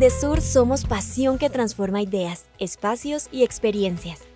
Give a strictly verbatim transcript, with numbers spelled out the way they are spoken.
Indesur somos pasión que transforma ideas, espacios y experiencias.